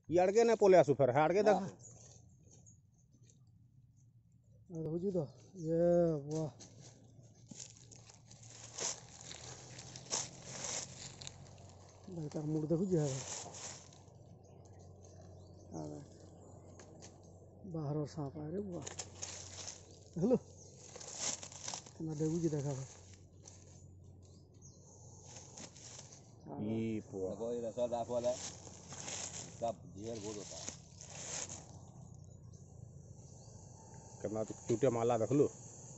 ये अड़के ना पोले आसु फिर अड़के देखा बुझी तो ये वाह बेटा मुड़ देखो जी है बाहर और सांप आ रहे वाह हेलो ना देखो जी देखा ये पोआ देखो ये रसा दाफ वाला है इसका जहर बहुत होता है कितना तो चूटे माला देख लो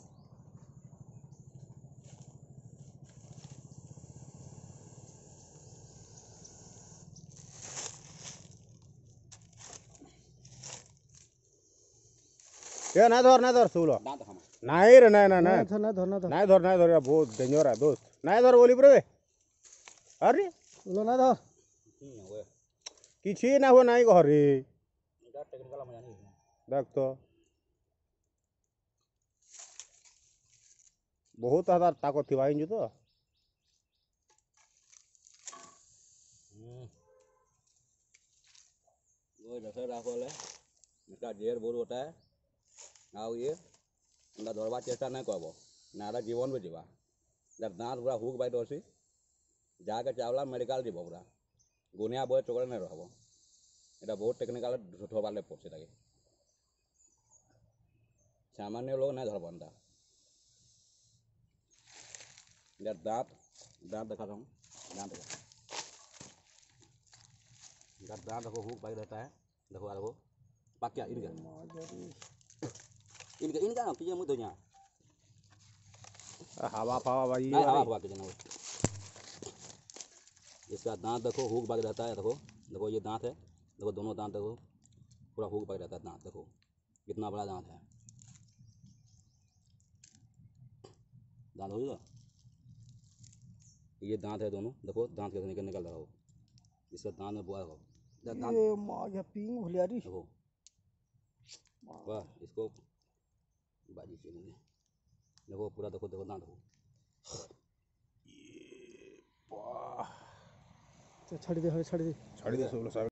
ये ना धर सुलो दांत हम नहीं रे नहीं नहीं ना नहीं धर यार बहुत डेंजर है दोस्त नहीं धर बोली ब्रे अरे बोलो ना धर ओए किसी ना हो नहीं घर रे इधर टेक्निकल मजा नहीं है देख तो बहुत हजार ताकत थी भाई तो वो रसा दाफ वाला है इसका जहर बहुत होता है आओ ये इनका दौड़वा चेष्टा नहीं कहब ना जीवन भी जीवा जब दाँत पूरा हुक बाई दसी जाके चावला मेडिकल जीव पूरा गुनिया बहे चोकड़े नहीं रहा এটা बहुत टेक्निकल ढोबाले पड़े ताकि सामान्य लोग नहीं धर बनता यार दाँत दाँत देखा था दाँत देखो यार दाँत देखो हुक बाई रहता है देखो यार देखो पाक्या इनका इनका ना कीजिए मुझे तो यहाँ हवा पावा भाई नहीं हवा हवा कीजिए ना इसका दांत देखो हुक बाग रहता है देखो देखो ये दांत है देखो दोनों दांत देखो पूरा हुक बाग रहता है दांत देखो कितना बड़ा दांत है दांत हो ये दांत है दोनों देखो दांत कैसे निकल रहा हो इसका दांत में बुआ हो ये माँ या पिंग भुलियारी देखो वाह इसको बाजी से देखो पूरा देखो देखो दांत देखो छड़ी दे छड़ी दे सब